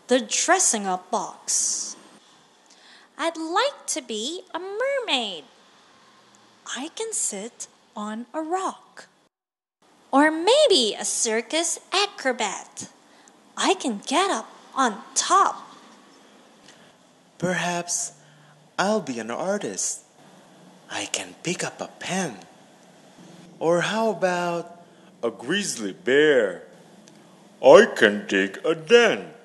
The dressing up box. I'd like to be a mermaid. I can sit on a rock. Or maybe a circus acrobat. I can get up on top. Perhaps I'll be an artist. I can pick up a pen. Or how about a grizzly bear? I can dig a den.